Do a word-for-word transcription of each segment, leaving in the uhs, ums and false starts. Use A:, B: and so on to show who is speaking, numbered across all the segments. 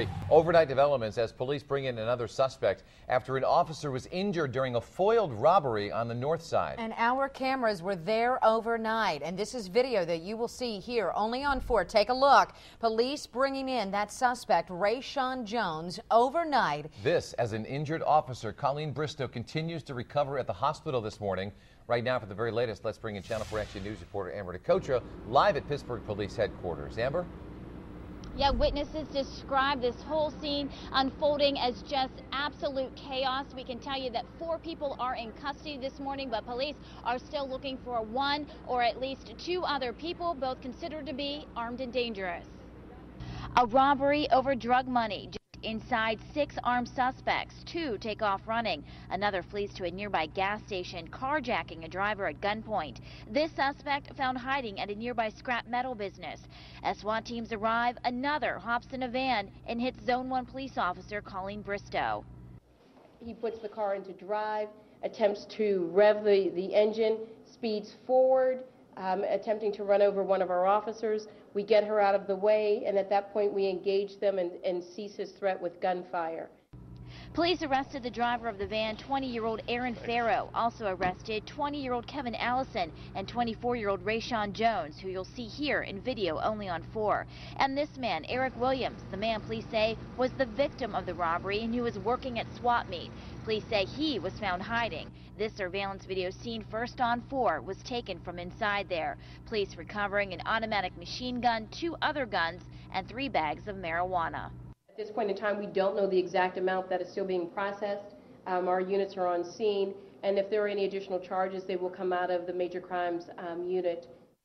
A: Robbery. Overnight developments as police bring in another suspect after an officer was injured during a foiled robbery on the north side.
B: And our cameras were there overnight, and this is video that you will see here only on four. Take a look. Police bringing in that suspect, Rayshawn Jones, overnight.
A: This as an injured officer, Colleen Bristow, continues to recover at the hospital this morning. Right now, for the very latest, let's bring in Channel four Action News reporter Amber DeCotra live at Pittsburgh Police Headquarters. Amber?
C: Yeah, witnesses describe this whole scene unfolding as just absolute chaos. We can tell you that four people are in custody this morning, but police are still looking for one or at least two other people, both considered to be armed and dangerous. A robbery over drug money. Inside, six armed suspects. Two take off running. Another flees to a nearby gas station, carjacking a driver at gunpoint. This suspect found hiding at a nearby scrap metal business. As SWAT teams arrive, another hops in a van and hits Zone one police officer Colleen Bristow.
D: He puts the car into drive, attempts to rev the, the engine, speeds forward, um, attempting to run over one of our officers. We get her out of the way, and at that point we engage them and, and cease his threat with gunfire.
C: Police arrested the driver of the van, twenty-year-old Aaron Farrow. Also arrested twenty-year-old Kevin Allison and twenty-four-year-old Rayshawn Jones, who you'll see here in video only on four. And this man, Eric Williams, the man police say was the victim of the robbery and who was working at swap meet. Police say he was found hiding. This surveillance video seen first on four was taken from inside there. Police recovering an automatic machine gun, two other guns, and three bags of marijuana.
D: At this point in time, we don't know the exact amount that is still being processed. Um, our units are on scene, and if there are any additional charges, they will come out of the major crimes um, unit.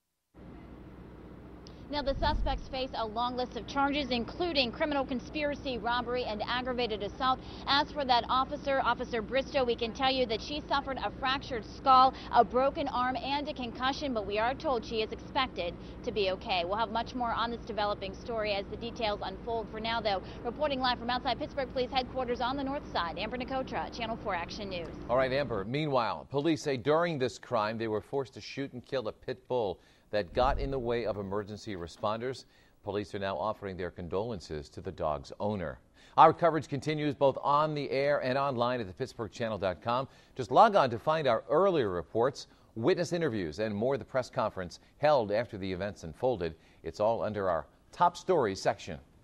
C: Now, the suspects face a long list of charges, including criminal conspiracy, robbery, and aggravated assault. As for that officer, Officer Bristow, we can tell you that she suffered a fractured skull, a broken arm, and a concussion, but we are told she is expected to be okay. We'll have much more on this developing story as the details unfold. For now, though, reporting live from outside Pittsburgh Police Headquarters on the north side, Amber DeCotra, Channel four Action News.
A: All right, Amber. Meanwhile, police say during this crime, they were forced to shoot and kill a pit bull that got in the way of emergency responders. Police are now offering their condolences to the dog's owner. Our coverage continues both on the air and online at the pittsburgh channel dot com. Just log on to find our earlier reports, witness interviews, and more of the press conference held after the events unfolded. It's all under our top stories section.